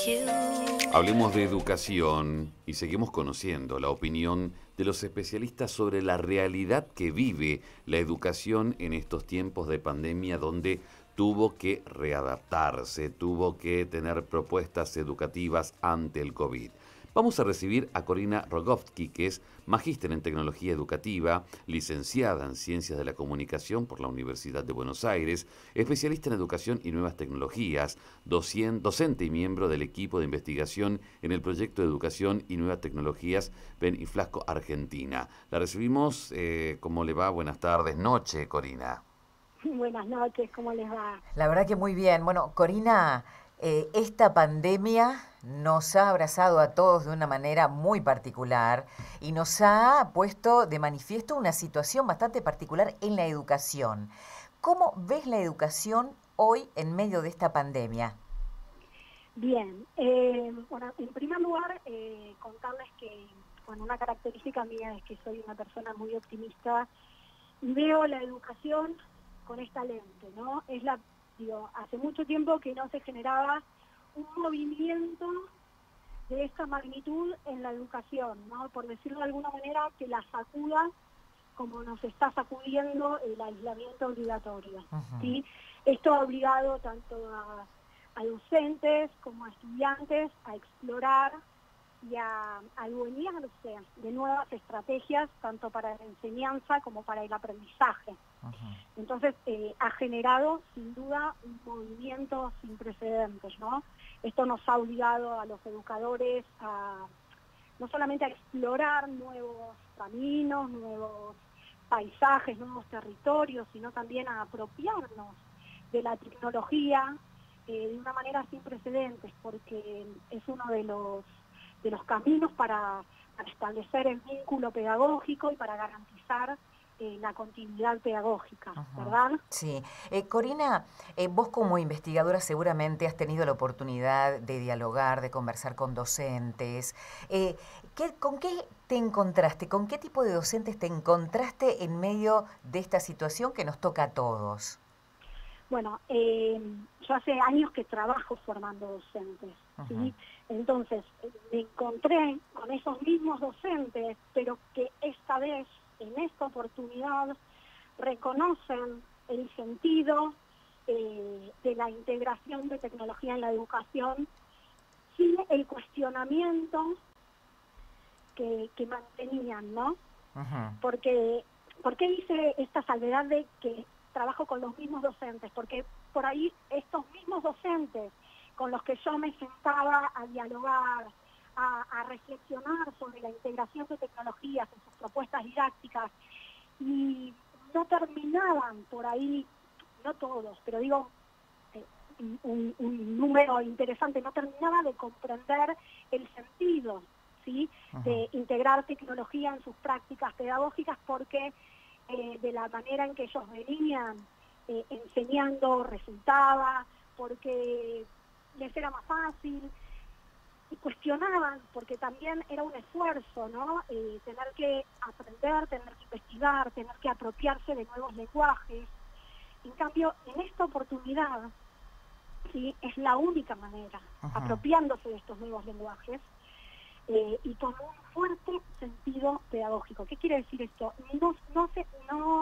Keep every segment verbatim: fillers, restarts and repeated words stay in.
Hablemos de educación y seguimos conociendo la opinión de los especialistas sobre la realidad que vive la educación en estos tiempos de pandemia donde tuvo que readaptarse, tuvo que tener propuestas educativas ante el COVID. Vamos a recibir a Corina Rogovsky, que es magíster en tecnología educativa, licenciada en ciencias de la comunicación por la Universidad de Buenos Aires, especialista en educación y nuevas tecnologías, docente y miembro del equipo de investigación en el proyecto de educación y nuevas tecnologías Ben y Flasco Argentina. La recibimos, eh, ¿cómo le va? Buenas tardes, noche, Corina. Buenas noches, ¿cómo les va? La verdad que muy bien. Bueno, Corina, eh, esta pandemia nos ha abrazado a todos de una manera muy particular y nos ha puesto de manifiesto una situación bastante particular en la educación. ¿Cómo ves la educación hoy en medio de esta pandemia? Bien, eh, bueno, en primer lugar, eh, contarles que, bueno, una característica mía es que soy una persona muy optimista y veo la educación con esta lente, ¿no? Es la, digo, hace mucho tiempo que no se generaba un movimiento de esta magnitud en la educación, ¿no? Por decirlo de alguna manera, que la sacuda como nos está sacudiendo el aislamiento obligatorio, Uh-huh. ¿sí? Esto ha obligado tanto a, a docentes como a estudiantes a explorar y a adueñarse de nuevas estrategias, tanto para la enseñanza como para el aprendizaje. Uh-huh. Entonces, eh, ha generado, sin duda, un movimiento sin precedentes, ¿no? Esto nos ha obligado a los educadores a no solamente a explorar nuevos caminos, nuevos paisajes, nuevos territorios, sino también a apropiarnos de la tecnología eh, de una manera sin precedentes, porque es uno de los de los caminos para, para establecer el vínculo pedagógico y para garantizar eh, la continuidad pedagógica, Ajá. ¿verdad? Sí. Eh, Corina, eh, vos como investigadora seguramente has tenido la oportunidad de dialogar, de conversar con docentes. Eh, ¿qué, ¿Con qué te encontraste? ¿Con qué tipo de docentes te encontraste en medio de esta situación que nos toca a todos? Bueno, eh, yo hace años que trabajo formando docentes, ¿sí? Ajá. Entonces, eh, me encontré con esos mismos docentes, pero que esta vez, en esta oportunidad, reconocen el sentido eh, de la integración de tecnología en la educación sin el cuestionamiento que, que mantenían, ¿no? Ajá. Porque, ¿por qué hice esta salvedad de que trabajo con los mismos docentes? Porque por ahí estos mismos docentes con los que yo me sentaba a dialogar, a, a reflexionar sobre la integración de tecnologías en sus propuestas didácticas, y no terminaban por ahí, no todos, pero digo, eh, un, un número interesante, no terminaba de comprender el sentido, ¿sí?, Ajá. de integrar tecnología en sus prácticas pedagógicas, porque eh, de la manera en que ellos venían eh, enseñando resultaba, porque les era más fácil, y cuestionaban, porque también era un esfuerzo, ¿no? Eh, tener que aprender, tener que investigar, tener que apropiarse de nuevos lenguajes. En cambio, en esta oportunidad, ¿sí?, es la única manera, Ajá. apropiándose de estos nuevos lenguajes eh, y con un fuerte sentido pedagógico. ¿Qué quiere decir esto? No, no se, no,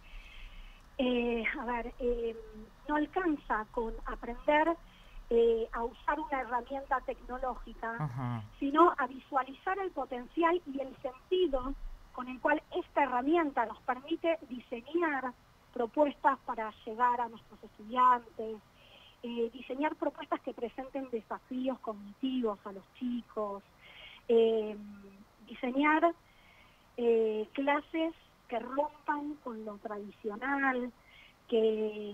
eh, a ver, eh, no alcanza con aprender Eh, a usar una herramienta tecnológica, Ajá. sino a visualizar el potencial y el sentido con el cual esta herramienta nos permite diseñar propuestas para llegar a nuestros estudiantes, eh, diseñar propuestas que presenten desafíos cognitivos a los chicos, eh, diseñar eh, clases que rompan con lo tradicional, que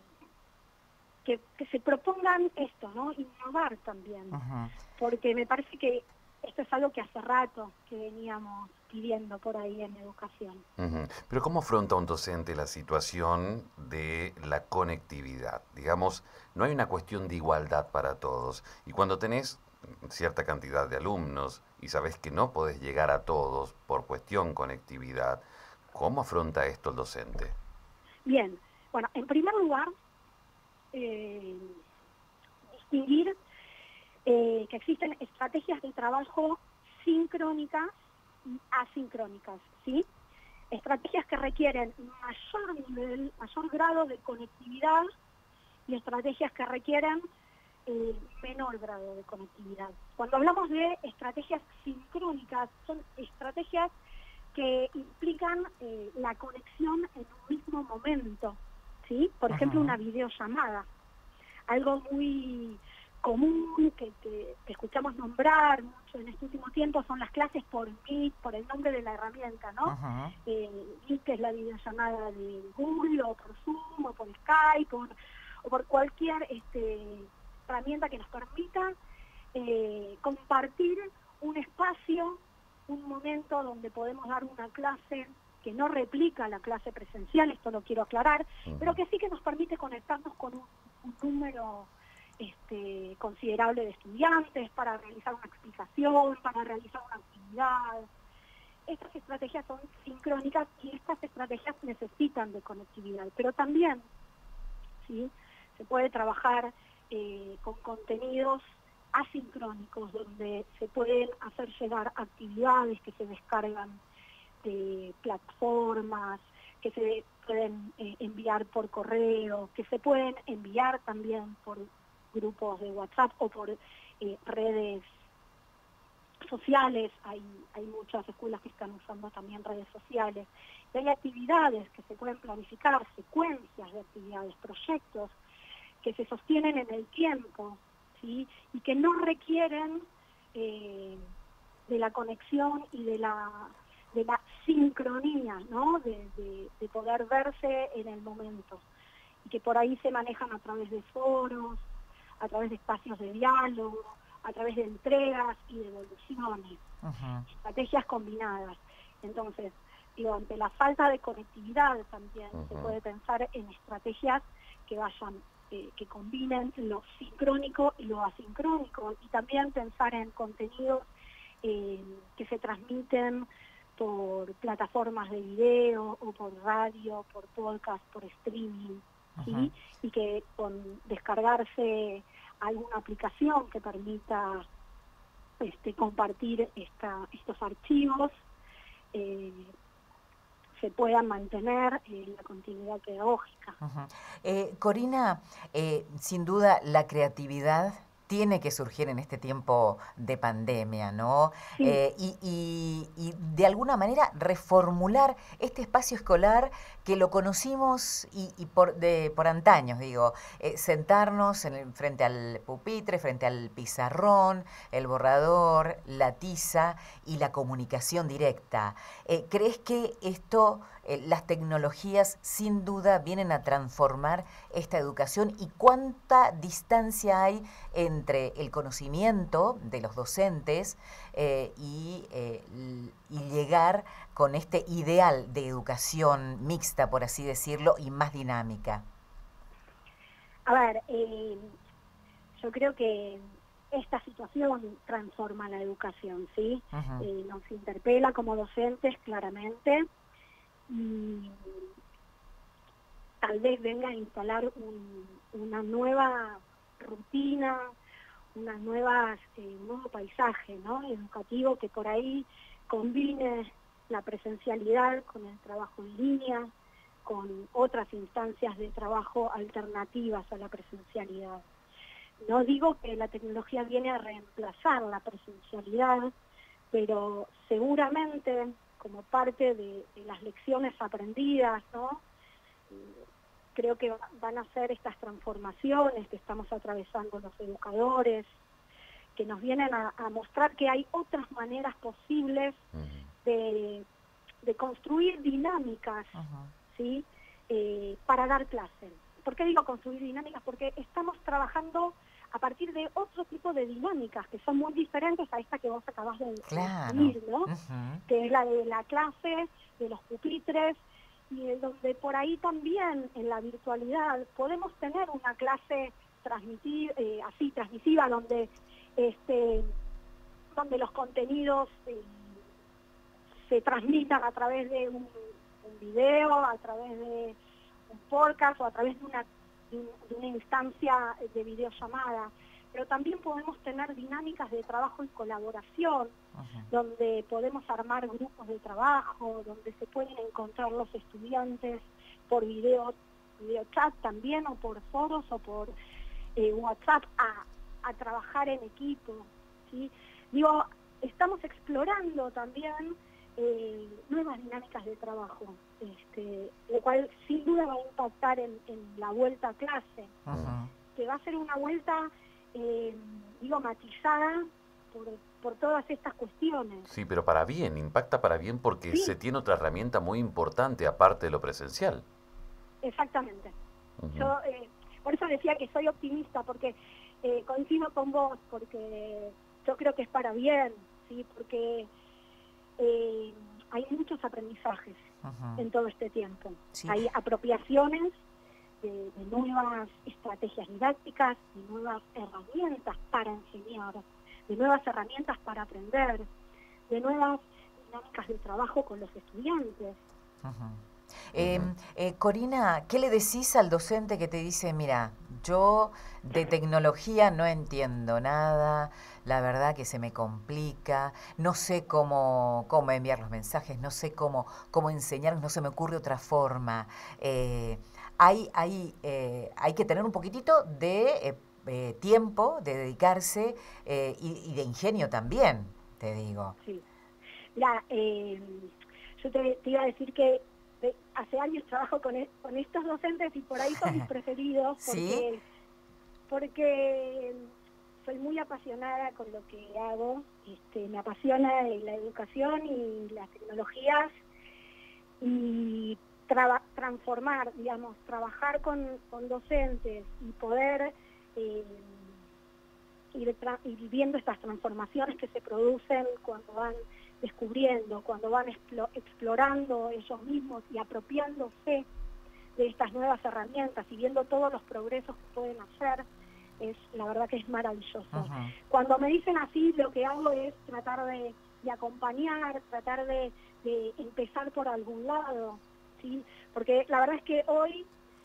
Que, que se propongan esto, ¿no? Innovar también, Ajá. porque me parece que esto es algo que hace rato que veníamos pidiendo por ahí en educación. Uh-huh. Pero ¿cómo afronta un docente la situación de la conectividad? Digamos, no hay una cuestión de igualdad para todos. Y cuando tenés cierta cantidad de alumnos y sabés que no podés llegar a todos por cuestión conectividad, ¿cómo afronta esto el docente? Bien, bueno, en primer lugar, eh, distinguir eh, que existen estrategias de trabajo sincrónicas y asincrónicas, ¿sí? Estrategias que requieren mayor nivel, mayor grado de conectividad y estrategias que requieren eh, menor grado de conectividad. Cuando hablamos de estrategias sincrónicas, son estrategias que implican eh, la conexión en un mismo momento, ¿sí? Por ejemplo, una videollamada. Algo muy común que, que, que escuchamos nombrar mucho en este último tiempo son las clases por Meet, por el nombre de la herramienta, ¿no? Uh-huh. eh, Meet, que es la videollamada de Google, o por Zoom, o por Skype, o, o por cualquier este, herramienta que nos permita eh, compartir un espacio, un momento donde podemos dar una clase que no replica la clase presencial, esto lo quiero aclarar, uh-huh. pero que sí que nos permite conectarnos con un, un número este, considerable de estudiantes para realizar una explicación, para realizar una actividad. Estas estrategias son sincrónicas y estas estrategias necesitan de conectividad, pero también, ¿sí?, se puede trabajar eh, con contenidos asincrónicos, donde se pueden hacer llegar actividades que se descargan de plataformas, que se pueden eh, enviar por correo, que se pueden enviar también por grupos de WhatsApp o por eh, redes sociales. Hay, hay muchas escuelas que están usando también redes sociales. Y hay actividades que se pueden planificar, secuencias de actividades, proyectos que se sostienen en el tiempo, ¿sí?, y que no requieren eh, de la conexión y de la, de la sincronía, ¿no?, de, de, de poder verse en el momento, y que por ahí se manejan a través de foros, a través de espacios de diálogo, a través de entregas y devoluciones, uh-huh. estrategias combinadas. Entonces, digo, ante la falta de conectividad también uh-huh. se puede pensar en estrategias que vayan Eh, que combinen lo sincrónico y lo asincrónico, y también pensar en contenidos eh, que se transmiten por plataformas de video o por radio, por podcast, por streaming, ¿sí? Uh-huh. Y que con descargarse alguna aplicación que permita este, compartir esta, estos archivos, eh, se pueda mantener eh, la continuidad pedagógica. Uh-huh. eh, Corina, eh, sin duda la creatividad tiene que surgir en este tiempo de pandemia, ¿no? Sí. Eh, y, y, y de alguna manera reformular este espacio escolar que lo conocimos y, y por, de, por antaños, digo, eh, sentarnos en el, frente al pupitre, frente al pizarrón, el borrador, la tiza y la comunicación directa. Eh, ¿Crees que esto, eh, las tecnologías sin duda vienen a transformar esta educación, y cuánta distancia hay entre el conocimiento de los docentes eh, y, eh, y llegar con este ideal de educación mixta, por así decirlo, y más dinámica? A ver, eh, yo creo que esta situación transforma la educación, ¿sí? Uh-huh. Eh, nos interpela como docentes claramente, y tal vez venga a instalar un, una nueva rutina, unas nuevas, eh, un nuevo paisaje, ¿no?, educativo, que por ahí combine la presencialidad con el trabajo en línea, con otras instancias de trabajo alternativas a la presencialidad. No digo que la tecnología viene a reemplazar la presencialidad, pero seguramente como parte de, de las lecciones aprendidas, ¿no?, creo que van a ser estas transformaciones que estamos atravesando los educadores, que nos vienen a, a mostrar que hay otras maneras posibles de, de construir dinámicas, uh-huh. ¿sí?, eh, para dar clase. ¿Por qué digo construir dinámicas? Porque estamos trabajando a partir de otro tipo de dinámicas que son muy diferentes a esta que vos acabás de definir, ¿no? Uh-huh. Que es la de la clase, de los pupitres, y en donde por ahí también en la virtualidad podemos tener una clase transmitir, eh, así transmisiva, donde este donde los contenidos eh, se transmitan a través de un, un video, a través de un podcast o a través de una, de, un, de una instancia de videollamada. pero también podemos tener dinámicas de trabajo en colaboración, Ajá. donde podemos armar grupos de trabajo, donde se pueden encontrar los estudiantes por video, video chat también, o por foros, o por eh, WhatsApp, a, a trabajar en equipo, ¿sí? Digo, estamos explorando también eh, nuevas dinámicas de trabajo, este, lo cual sin duda va a impactar en, en la vuelta a clase, Ajá. que va a ser una vuelta, eh, digo, matizada por, por todas estas cuestiones. Sí, pero para bien, impacta para bien porque Sí, se tiene otra herramienta muy importante aparte de lo presencial. exactamente. Ujú. Yo eh, por eso decía que soy optimista, porque eh, coincido con vos, porque yo creo que es para bien, ¿sí? Porque eh, hay muchos aprendizajes Ajá. en todo este tiempo. Sí. Hay apropiaciones de, de nuevas estrategias didácticas, de nuevas herramientas para enseñar, de nuevas herramientas para aprender, de nuevas dinámicas de trabajo con los estudiantes. Ajá. Eh, eh, Corina, ¿qué le decís al docente que te dice, mira, yo de tecnología no entiendo nada, la verdad que se me complica, no sé cómo, cómo enviar los mensajes, no sé cómo, cómo enseñar, no se me ocurre otra forma? Eh, hay, hay, eh, hay que tener un poquitito de eh, eh, tiempo, de dedicarse eh, y, y de ingenio también, te digo. Sí. Mira, eh, yo te, te iba a decir que de, hace años trabajo con, e, con estos docentes y por ahí son mis preferidos, ¿Sí? porque, porque soy muy apasionada con lo que hago, este, me apasiona la educación y las tecnologías, y traba, transformar, digamos, trabajar con, con docentes y poder eh, ir, tra ir viendo estas transformaciones que se producen cuando van descubriendo, cuando van explo explorando ellos mismos y apropiándose de estas nuevas herramientas y viendo todos los progresos que pueden hacer, es la verdad que es maravilloso. Ajá. Cuando me dicen así, lo que hago es tratar de, de acompañar, tratar de, de empezar por algún lado, ¿sí? Porque la verdad es que hoy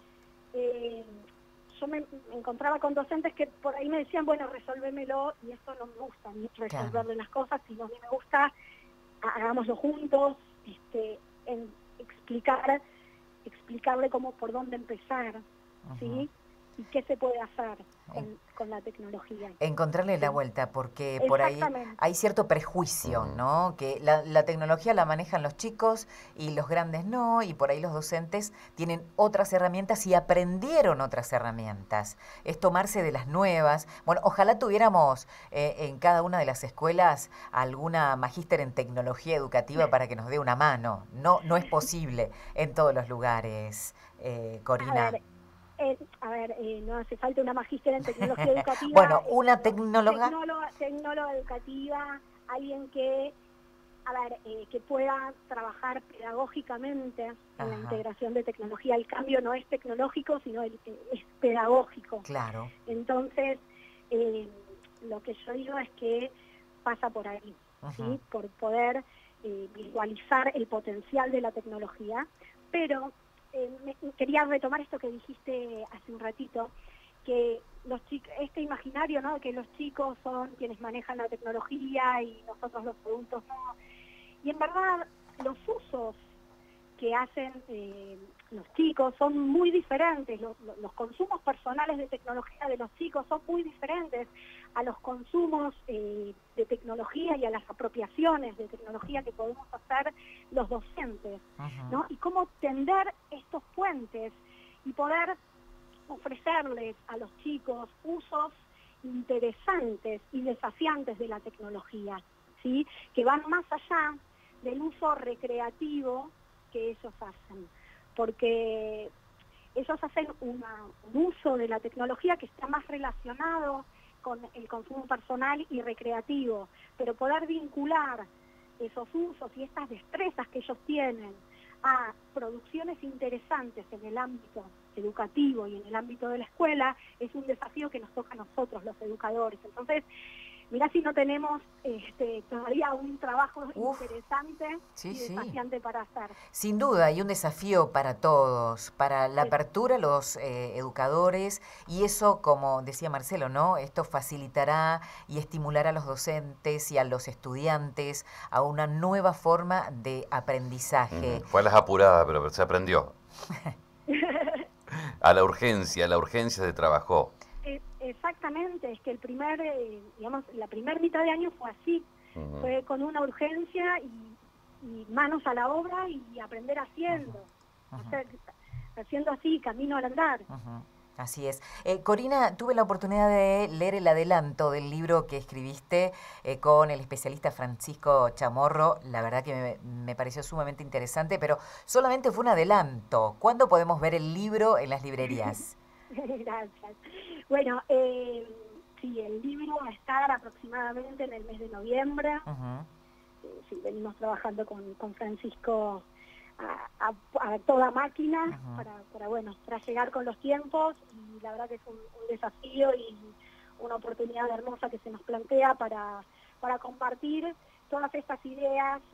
eh, yo me, me encontraba con docentes que por ahí me decían, bueno, resolvémelo, y esto no me gusta, ni resolverle Claro. las cosas, sino a mí me gusta, hagámoslo juntos, este, en explicar, explicarle cómo, por dónde empezar, ¿sí? Y qué se puede hacer con, con la tecnología. Encontrarle la Sí. vuelta, porque por ahí Exactamente. hay cierto prejuicio, Ujú. ¿no? Que la, la tecnología la manejan los chicos y los grandes no, y por ahí los docentes tienen otras herramientas y aprendieron otras herramientas. Es tomarse de las nuevas. Bueno, ojalá tuviéramos eh, en cada una de las escuelas alguna magíster en tecnología educativa para que nos dé una mano. No, no es posible en todos los lugares, eh, A Corina. ver, eh, a ver, eh, no hace falta una magíster en tecnología educativa. Bueno, eh, una no, tecnóloga. tecnóloga, tecnóloga educativa, alguien que, a ver, eh, que pueda trabajar pedagógicamente en Ajá. la integración de tecnología. El cambio no es tecnológico, sino el, eh, es pedagógico. Claro. Entonces, eh, lo que yo digo es que pasa por ahí, Ajá. ¿sí? Por poder eh, visualizar el potencial de la tecnología, pero eh, me, quería retomar esto que dijiste hace un ratito, que los chicos, este imaginario, ¿no?, que los chicos son quienes manejan la tecnología y nosotros los adultos no. Y en verdad, los usos que hacen eh, los chicos son muy diferentes, los, los consumos personales de tecnología de los chicos son muy diferentes a los consumos eh, de tecnología y a las apropiaciones de tecnología que podemos hacer los docentes, Ajá. ¿no? Y cómo tender estos puentes y poder ofrecerles a los chicos usos interesantes y desafiantes de la tecnología, ¿sí? Que van más allá del uso recreativo que ellos hacen, porque ellos hacen una, un uso de la tecnología que está más relacionado con el consumo personal y recreativo, pero poder vincular esos usos y estas destrezas que ellos tienen a producciones interesantes en el ámbito educativo y en el ámbito de la escuela es un desafío que nos toca a nosotros, los educadores. Entonces, mirá si no tenemos este, todavía un trabajo Uf, interesante sí, y desafiante sí. para hacer. Sin duda, y un desafío para todos, para la apertura a los eh, educadores, y eso, como decía Marcelo, ¿no? Esto facilitará y estimulará a los docentes y a los estudiantes a una nueva forma de aprendizaje. Uh-huh. Fue a las apuradas, pero se aprendió. A la urgencia, a la urgencia se trabajó. Exactamente, es que el primer, eh, digamos, la primera mitad de año fue así, uh-huh. Fue con una urgencia y, y manos a la obra y aprender haciendo, uh-huh. Uh-huh. Hacer, haciendo así, camino al andar. Uh-huh. Así es. Eh, Corina, tuve la oportunidad de leer el adelanto del libro que escribiste eh, con el especialista Francisco Chamorro. La verdad que me, me pareció sumamente interesante, pero solamente fue un adelanto. ¿Cuándo podemos ver el libro en las librerías? Gracias. Bueno, eh, sí, el libro va a estar aproximadamente en el mes de noviembre. Uh-huh. eh, sí, venimos trabajando con, con Francisco a, a, a toda máquina uh-huh. para, para, bueno, para llegar con los tiempos, y la verdad que es un, un desafío y una oportunidad hermosa que se nos plantea para, para compartir todas estas ideas,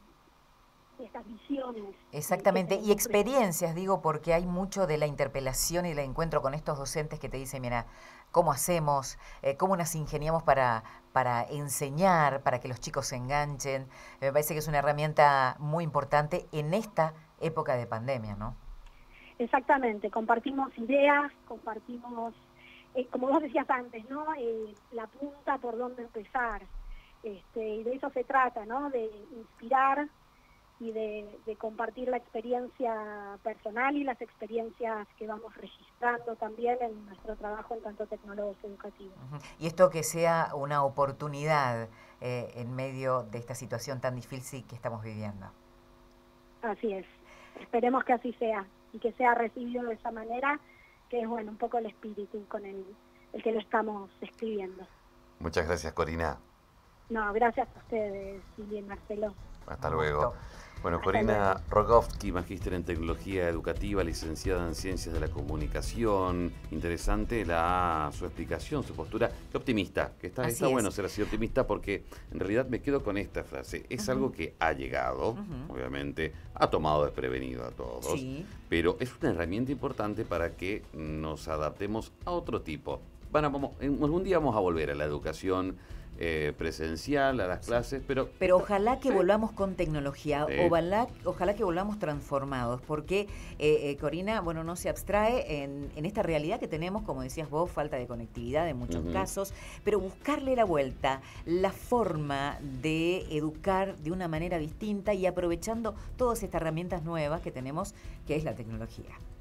estas visiones. Exactamente, y experiencias, digo, porque hay mucho de la interpelación y el encuentro con estos docentes que te dicen, mira, ¿cómo hacemos? Eh, ¿Cómo nos ingeniamos para, para enseñar, para que los chicos se enganchen? Me parece que es una herramienta muy importante en esta época de pandemia, ¿no? Exactamente, compartimos ideas, compartimos, eh, como vos decías antes, ¿no? Eh, la punta por dónde empezar. Este, y de eso se trata, ¿no? De inspirar y de, de compartir la experiencia personal y las experiencias que vamos registrando también en nuestro trabajo en tanto tecnólogos educativos. Uh-huh. Y esto que sea una oportunidad eh, en medio de esta situación tan difícil que estamos viviendo. Así es. Esperemos que así sea y que sea recibido de esa manera, que es, bueno, un poco el espíritu con el, el que lo estamos escribiendo. Muchas gracias, Corina. No, gracias a ustedes, Silvia y Marcelo. Hasta luego. Bueno, Corina Rogovsky, magíster en tecnología educativa, licenciada en ciencias de la comunicación. Interesante la, su explicación, su postura. Qué optimista, que está, está bueno ser así optimista, porque en realidad me quedo con esta frase. Es uh-huh. algo que ha llegado, uh-huh. obviamente, ha tomado desprevenido a todos, sí. pero es una herramienta importante para que nos adaptemos a otro tipo. Bueno, vamos, algún día vamos a volver a la educación Eh, presencial, a las clases, pero... Pero ojalá que volvamos con tecnología, sí. ojalá, ojalá que volvamos transformados, porque eh, eh, Corina, bueno, no se abstrae en, en esta realidad que tenemos, como decías vos, falta de conectividad en muchos uh-huh. casos, pero buscarle la vuelta, la forma de educar de una manera distinta y aprovechando todas estas herramientas nuevas que tenemos, que es la tecnología.